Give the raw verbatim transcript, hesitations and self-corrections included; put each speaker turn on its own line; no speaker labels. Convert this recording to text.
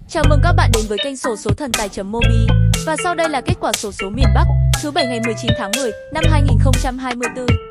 Chào mừng các bạn đến với kênh xosothantai.mobi. Và sau đây là kết quả xổ số miền Bắc thứ bảy ngày mười chín tháng mười năm hai nghìn không trăm hai mươi tư.